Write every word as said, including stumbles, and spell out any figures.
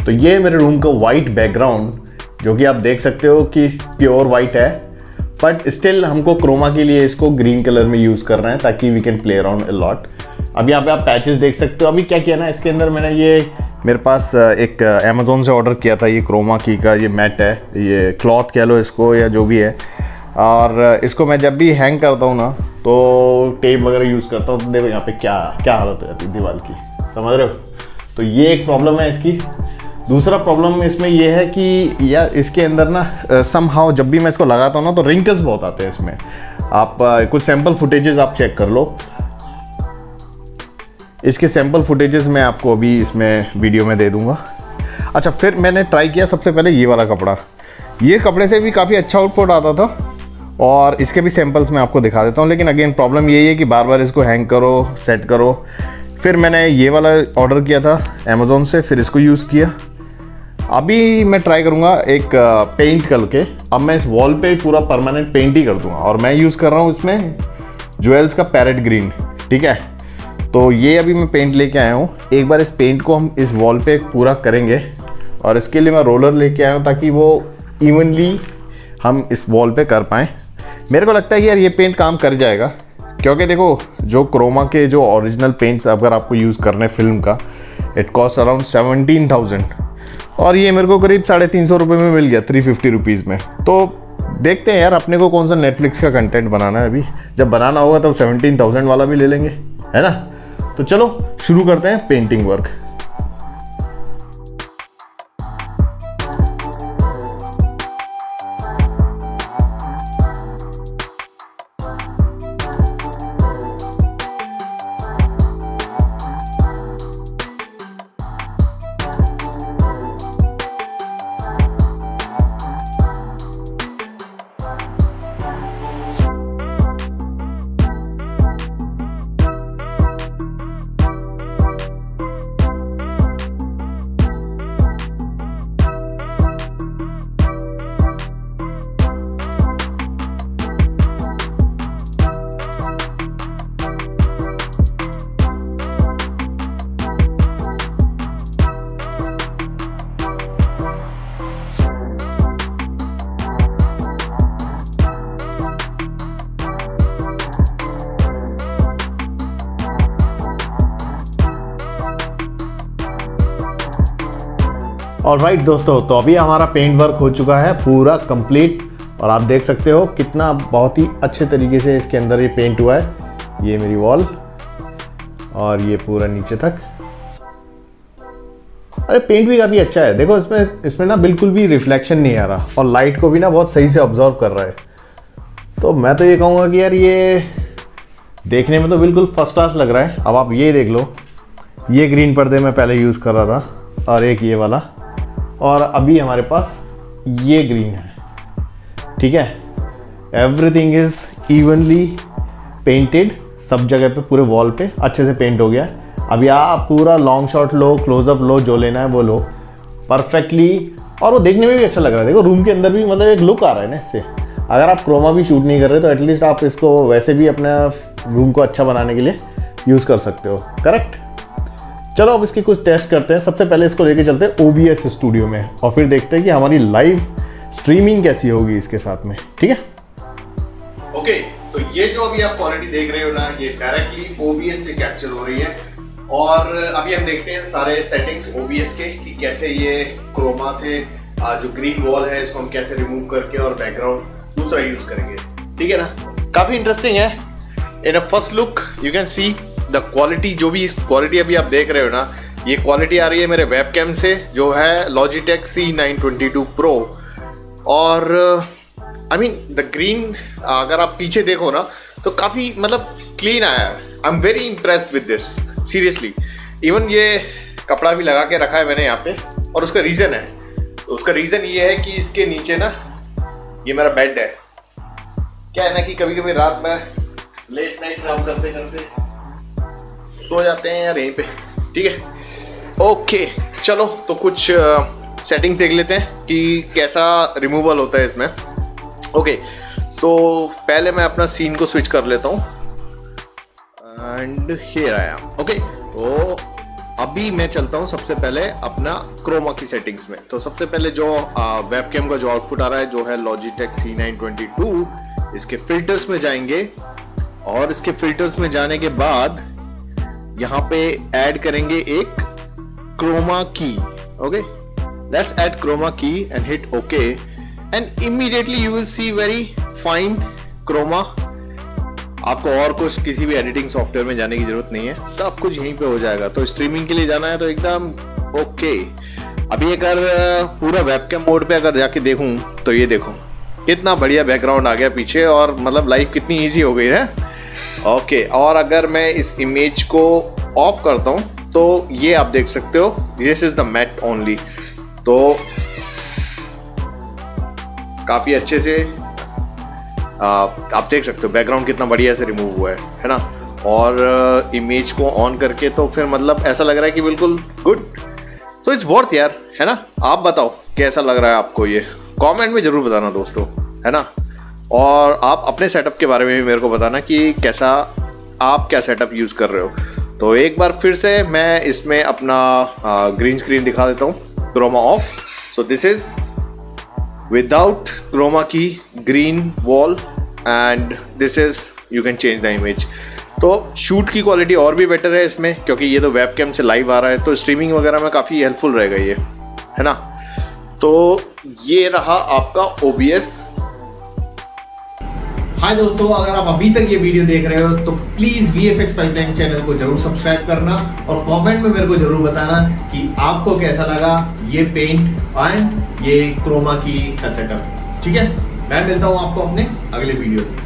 तो ये मेरे रूम का वाइट बैकग्राउंड, जो कि आप देख सकते हो कि प्योर वाइट है, बट स्टिल हमको क्रोमा के लिए इसको ग्रीन कलर में यूज़ करना है ताकि we can play around a lot. अब यहाँ पे आप पैचेस देख सकते हो। अभी क्या किया ना, इसके अंदर मैंने ये मेरे पास एक अमेज़ोन से ऑर्डर किया था, ये क्रोमा की का ये मैट है, ये क्लॉथ कह लो इसको या जो भी है, और इसको मैं जब भी हैंग करता हूँ ना तो टेप वगैरह यूज़ करता हूँ, तो देखो यहाँ पे क्या क्या हालत हो जाती है दीवार की, समझ रहे हो। तो ये एक प्रॉब्लम है इसकी। दूसरा प्रॉब्लम इसमें ये है कि यार इसके अंदर ना सम हाउ जब भी मैं इसको लगाता हूँ ना तो रिंकल्स बहुत आते हैं इसमें। आप uh, कुछ सैम्पल फुटेजेस आप चेक कर लो, इसके सैम्पल फुटेजेस मैं आपको अभी इसमें वीडियो में दे दूंगा। अच्छा, फिर मैंने ट्राई किया सबसे पहले ये वाला कपड़ा, ये कपड़े से भी काफ़ी अच्छा आउटपुट आता था, और इसके भी सैम्पल्स मैं आपको दिखा देता हूँ। लेकिन अगेन प्रॉब्लम यही है कि बार बार इसको हैंग करो, सेट करो। फिर मैंने ये वाला ऑर्डर किया था अमेज़ोन से, फिर इसको यूज़ किया। अभी मैं ट्राई करूँगा एक पेंट करके, अब मैं इस वॉल पे पूरा परमानेंट पेंट ही कर दूँगा, और मैं यूज़ कर रहा हूँ इसमें ज्वेल्स का पैरेट ग्रीन, ठीक है। तो ये अभी मैं पेंट लेके आया हूँ। एक बार इस पेंट को हम इस वॉल पे पूरा करेंगे, और इसके लिए मैं रोलर लेके आया हूँ ताकि वो इवनली हम इस वॉल पे कर पाएँ। मेरे को लगता है कि यार ये पेंट काम कर जाएगा, क्योंकि देखो जो क्रोमा के जो ओरिजिनल पेंट्स अगर आपको यूज़ करने फिल्म का, it cost around seventeen thousand, और ये मेरे को करीब साढ़े तीन सौ रुपये में मिल गया, थ्री फिफ्टी रुपीज़ में। तो देखते हैं यार अपने को कौन सा नेटफ्लिक्स का कंटेंट बनाना है। अभी जब बनाना होगा तब सेवनटीन थाउजेंड वाला भी ले लेंगे, है ना। तो चलो शुरू करते हैं पेंटिंग वर्क। और राइट दोस्तों, तो अभी हमारा पेंट वर्क हो चुका है पूरा कंप्लीट, और आप देख सकते हो कितना बहुत ही अच्छे तरीके से इसके अंदर ये पेंट हुआ है। ये मेरी वॉल और ये पूरा नीचे तक। अरे पेंट भी काफ़ी अच्छा है, देखो इसमें इसमें ना बिल्कुल भी रिफ्लेक्शन नहीं आ रहा, और लाइट को भी ना बहुत सही से ऑब्जर्व कर रहा है। तो मैं तो ये कहूँगा कि यार ये देखने में तो बिल्कुल फर्स्ट क्लास लग रहा है। अब आप ये देख लो, ये ग्रीन पर्दे मैं पहले यूज़ कर रहा था, और एक ये वाला, और अभी हमारे पास ये ग्रीन है, ठीक है। एवरीथिंग इज इवनली पेंटेड, सब जगह पे पूरे वॉल पे अच्छे से पेंट हो गया। अभी आप पूरा लॉन्ग शॉट लो, क्लोजअप लो, जो लेना है वो लो परफेक्टली, और वो देखने में भी अच्छा लग रहा है। देखो रूम के अंदर भी मतलब एक लुक आ रहा है ना इससे। अगर आप क्रोमा भी शूट नहीं कर रहे तो एटलीस्ट आप इसको वैसे भी अपने रूम को अच्छा बनाने के लिए यूज़ कर सकते हो, करेक्ट। चलो अब इसकी कुछ टेस्ट करते हैं। सबसे पहले इसको लेके चलते हैं ओ बी एस स्टूडियो में, और फिर देखते हैं कि हमारी लाइव स्ट्रीमिंग कैसी होगी इसके साथ में, ठीक है। ओके, तो ये जो अभी आप क्वालिटी देख रहे हो ना, ये डायरेक्टली ओ बी एस से कैप्चर हो रही है। और अभी हम देखते हैं सारे सेटिंग्स ओ बी एस के कि कैसे ये क्रोमा से जो ग्रीन वॉल है इसको हम कैसे रिमूव करके और बैकग्राउंड दूसरा यूज करेंगे, ठीक है ना। काफी इंटरेस्टिंग है। In a first look you can see the quality, जो भी क्वालिटी अभी आप देख रहे हो ना, ये क्वालिटी आ रही है मेरे वेबकैम से, जो है Logitech C nine twenty two pro. और आई मीन द ग्रीन, अगर आप पीछे देखो ना तो काफ़ी मतलब क्लीन आया है। I am very impressed with this, seriously. Even ये कपड़ा भी लगा के रखा है मैंने यहाँ पे, और उसका रीज़न है, तो उसका रीज़न ये है कि इसके नीचे ना ये मेरा बेड है। क्या है ना कि कभी कभी रात में लेट नाइट काम करते करते सो जाते हैं यार यहीं पे, ठीक है। ओके चलो, तो कुछ सेटिंग देख लेते हैं कि कैसा रिमूवल होता है इसमें। ओके सो पहले मैं अपना सीन को स्विच कर लेता हूँ, and here I am. Okay, तो अभी मैं चलता हूँ सबसे पहले अपना क्रोमा की सेटिंग्स में। तो सबसे पहले जो वेबकैम का जो आउटपुट आ रहा है जो है Logitech C nine twenty two, इसके फिल्टर्स में जाएंगे और इसके फिल्टर्स में जाने के बाद यहाँ पे ऐड करेंगे एक chroma key. Okay, let's add chroma key and hit okay and immediately you will see very fine chroma. आपको और कुछ किसी भी एडिटिंग सॉफ्टवेयर में जाने की जरूरत नहीं है, सब कुछ यहीं पे हो जाएगा। तो स्ट्रीमिंग के लिए जाना है तो एकदम ओके। अभी अगर पूरा वेबकैम मोड पे अगर जाके देखूं तो ये देखो कितना बढ़िया बैकग्राउंड आ गया पीछे, और मतलब लाइफ कितनी इजी हो गई है। ओके, और अगर मैं इस इमेज को ऑफ करता हूं तो ये आप देख सकते हो, this is the matte only. तो काफी अच्छे से आप देख सकते हो बैकग्राउंड कितना बढ़िया से रिमूव हुआ है है ना। और इमेज को ऑन करके तो फिर मतलब ऐसा लग रहा है कि बिल्कुल गुड। तो इट्स वर्थ यार, है ना। आप बताओ कैसा लग रहा है आपको, ये कमेंट में जरूर बताना दोस्तों, है ना। और आप अपने सेटअप के बारे में भी मेरे को बताना कि कैसा आप क्या सेटअप यूज़ कर रहे हो। तो एक बार फिर से मैं इसमें अपना ग्रीन स्क्रीन दिखा देता हूँ, chroma off. So this is without chroma key green wall and this is you can change the image। तो शूट की क्वालिटी और भी बेटर है इसमें, क्योंकि ये तो वेबकैम से लाइव आ रहा है, तो स्ट्रीमिंग वगैरह में काफ़ी हेल्पफुल रहेगा ये, है ना। तो ये रहा आपका ओ बी एस। हाय दोस्तों, अगर आप अभी तक ये वीडियो देख रहे हो तो please V F X pipeline channel को जरूर सब्सक्राइब करना और कमेंट में मेरे को जरूर बताना कि आपको कैसा लगा ये पेंट एंड ये क्रोमा की का सेटअप। ठीक है, मैं मिलता हूँ आपको अपने अगले वीडियो में।